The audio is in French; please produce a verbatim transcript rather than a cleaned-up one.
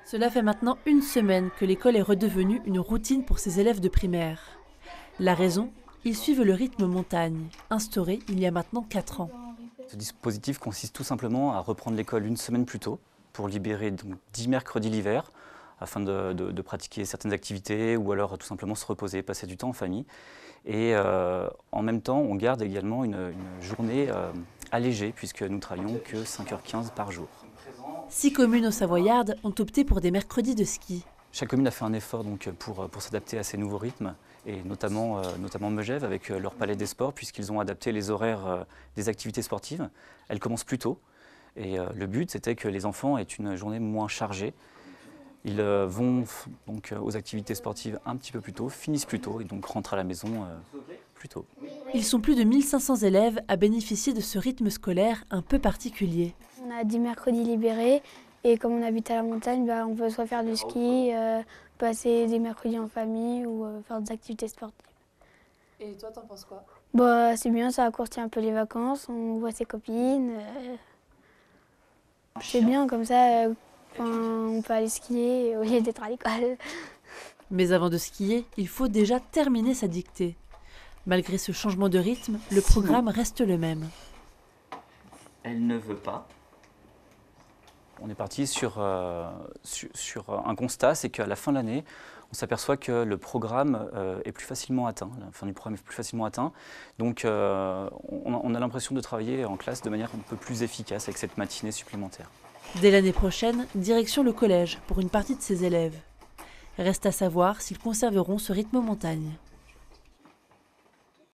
Cela fait maintenant une semaine que l'école est redevenue une routine pour ses élèves de primaire. La raison, ils suivent le rythme montagne, instauré il y a maintenant quatre ans. Ce dispositif consiste tout simplement à reprendre l'école une semaine plus tôt pour libérer donc dix mercredis l'hiver afin de, de, de pratiquer certaines activités ou alors tout simplement se reposer, passer du temps en famille. Et euh, en même temps, on garde également une, une journée euh, allégée puisque nous travaillons que cinq heures quinze par jour. Six communes au Savoyardes ont opté pour des mercredis de ski. Chaque commune a fait un effort donc, pour, pour s'adapter à ces nouveaux rythmes, et notamment, euh, notamment Megève avec leur palais des sports, puisqu'ils ont adapté les horaires euh, des activités sportives. Elles commencent plus tôt, et euh, le but c'était que les enfants aient une journée moins chargée. Ils euh, vont donc, aux activités sportives un petit peu plus tôt, finissent plus tôt, et donc rentrent à la maison euh, plus tôt. Ils sont plus de mille cinq cents élèves à bénéficier de ce rythme scolaire un peu particulier. On a dix mercredis libérés. Et comme on habite à la montagne, bah, on peut soit faire du ski, euh, passer des mercredis en famille ou euh, faire des activités sportives. Et toi, t'en penses quoi? Bah, c'est bien, ça raccourcit un peu les vacances, on voit ses copines. Euh, c'est bien, comme ça, euh, on peut aller skier au lieu d'être à l'école. Mais avant de skier, il faut déjà terminer sa dictée. Malgré ce changement de rythme, le programme reste le même. Elle ne veut pas. On est parti sur, euh, sur, sur un constat, c'est qu'à la fin de l'année, on s'aperçoit que le programme euh, est plus facilement atteint, la fin du programme est plus facilement atteint. Donc euh, on, on a l'impression de travailler en classe de manière un peu plus efficace avec cette matinée supplémentaire. Dès l'année prochaine, direction le collège pour une partie de ses élèves. Reste à savoir s'ils conserveront ce rythme montagne.